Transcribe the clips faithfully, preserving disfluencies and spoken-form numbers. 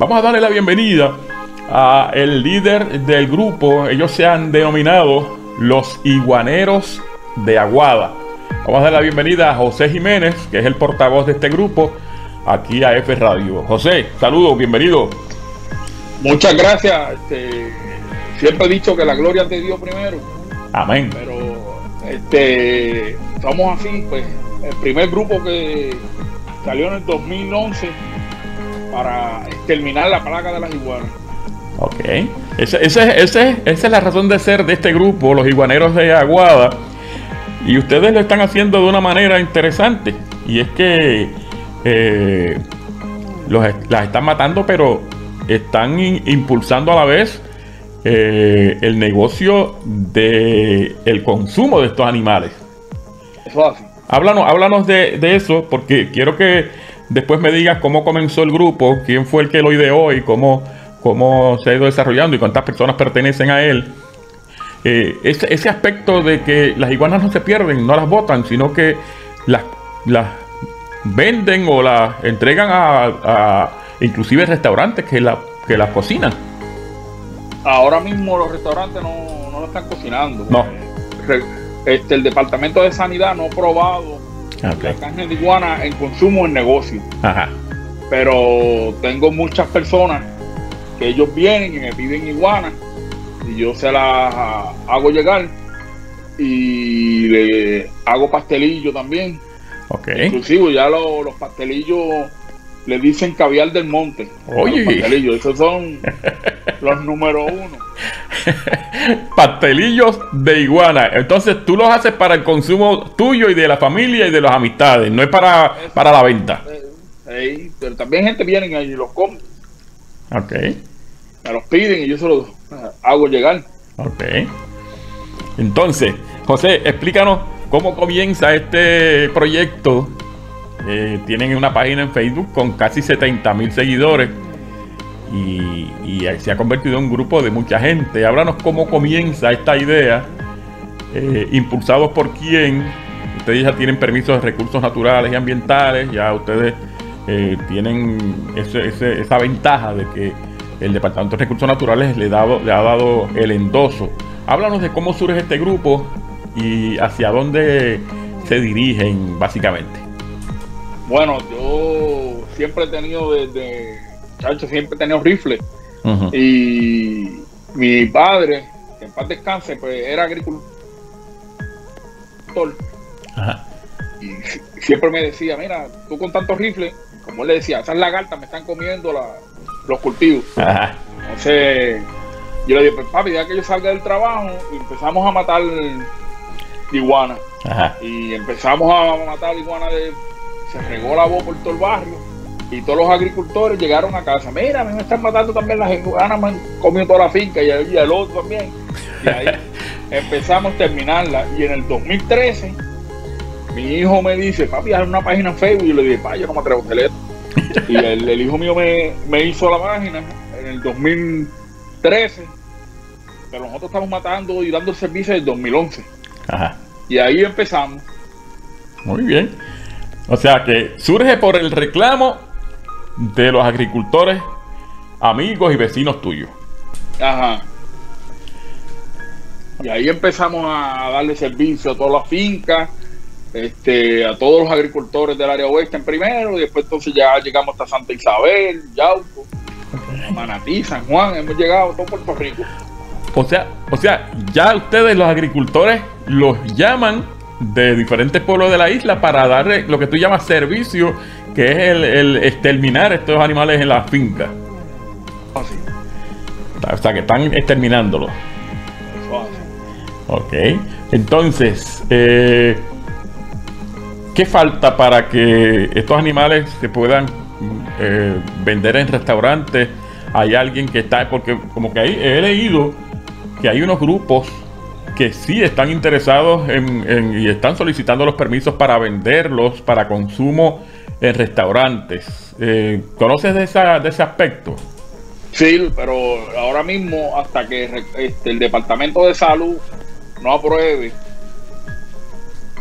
Vamos a darle la bienvenida a el líder del grupo. Ellos se han denominado los Iguaneros de Aguada. Vamos a dar la bienvenida a José Jiménez, que es el portavoz de este grupo, aquí a F Radio. José, saludos, bienvenido. Muchas gracias. Este, siempre he dicho que la gloria te dio primero. Amén. Pero este, somos así, pues, el primer grupo que salió en el dos mil once para exterminar la plaga de las iguanas. Ok. Ese, ese, ese, esa es la razón de ser de este grupo, los Iguaneros de Aguada. Y ustedes lo están haciendo de una manera interesante. Y es que eh, los, las están matando, pero están in, impulsando a la vez eh, el negocio de el consumo de estos animales. Eso así. Háblanos, háblanos de, de eso, porque quiero que después me digas cómo comenzó el grupo, quién fue el que lo ideó y cómo, cómo se ha ido desarrollando y cuántas personas pertenecen a él. Eh, ese, ese aspecto de que las iguanas no se pierden, no las botan, sino que las, las venden o las entregan a, a inclusive restaurantes que, la, que las cocinan. Ahora mismo los restaurantes no, no lo están cocinando. No. Este, el Departamento de Sanidad no ha probado okay. la carne de iguana en consumo en negocio. Ajá. Pero tengo muchas personas que ellos vienen y me piden iguanas y yo se las hago llegar y le hago pastelillo también. Okay. Inclusive ya lo, los pastelillos le dicen caviar del monte. Oye, los pastelillos, esos son los número uno. Pastelillos de iguana. Entonces tú los haces para el consumo tuyo y de la familia y de las amistades, no es para, para la venta. Eh, eh, pero también gente viene y los come. Ok. Me los piden y yo se los hago llegar. Ok. Entonces, José, explícanos cómo comienza este proyecto. Eh, tienen una página en Facebook con casi setenta mil seguidores y, y se ha convertido en un grupo de mucha gente. Háblanos cómo comienza esta idea, eh, impulsados por quién. Ustedes ya tienen permisos de recursos naturales y ambientales, ya ustedes eh, tienen ese, ese, esa ventaja de que el Departamento de Recursos Naturales le, dado, le ha dado el endoso. Háblanos de cómo surge este grupo y hacia dónde se dirigen básicamente. Bueno, yo siempre he tenido desde muchacho, siempre he tenido rifles. Uh-huh. Y mi padre, que en paz descanse, pues era agricultor. Uh-huh. Y siempre me decía, mira, tú con tantos rifles, como él le decía, esas lagartas me están comiendo la, los cultivos. Uh-huh. Entonces, yo le dije, pues papi, ya que yo salga del trabajo, y empezamos a matar iguanas. Uh-huh. Y empezamos a matar iguanas de... Se regó la voz por todo el barrio y todos los agricultores llegaron a casa. Mira, a mí me están matando también las iguanas, me han comido toda la finca y el, y el otro también. Y ahí empezamos a terminarla. Y en el dos mil trece, mi hijo me dice, papi, haz una página en Facebook. Y yo le dije, pa, yo no me atrevo a hacer esto. Y el, el hijo mío me, me hizo la página en el dos mil trece, pero nosotros estamos matando y dando el servicio desde el dos mil once. Ajá. Y ahí empezamos. Muy bien. O sea que surge por el reclamo de los agricultores, amigos y vecinos tuyos. Ajá. Y ahí empezamos a darle servicio a todas las fincas, este, a todos los agricultores del área oeste en primero, y después entonces ya llegamos hasta Santa Isabel, Yauco, okay. Manatí, San Juan, hemos llegado a todo Puerto Rico. O sea, o sea, ya ustedes los agricultores los llaman de diferentes pueblos de la isla para darle lo que tú llamas servicio, que es el, el exterminar estos animales en las fincas. Oh, sí. O sea, que están exterminándolos. Oh, sí. Ok. Entonces, eh, ¿qué falta para que estos animales se puedan eh, vender en restaurantes? Hay alguien que está, porque como que ahí he leído que hay unos grupos que sí están interesados en, en, y están solicitando los permisos para venderlos para consumo en restaurantes. Eh, ¿Conoces de, esa, de ese aspecto? Sí, pero ahora mismo hasta que este, el Departamento de Salud no apruebe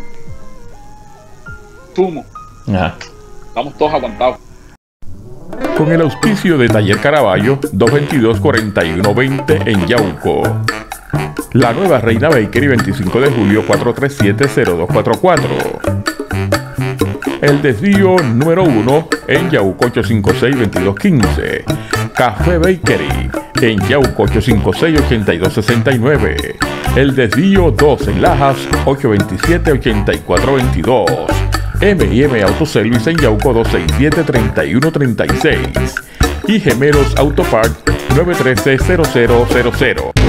sumo, estamos todos aguantados. con el auspicio de Taller Caraballo, dos veintidós cuarenta y uno veinte en Yauco. La Nueva Reina Bakery, veinticinco de julio, cuatro tres siete cero dos cuatro cuatro. El Desvío número uno en Yauco, ocho cinco seis, veintidós quince. Café Bakery en Yauco, ocho cinco seis, ochenta y dos sesenta y nueve. El Desvío dos en Lajas, ocho veintisiete, ochenta y cuatro veintidós. eme y eme Autoservice en Yauco, dos seis siete, treinta y uno treinta y seis. Y Gemelos Autopart, nueve uno tres, cero cero cero cero.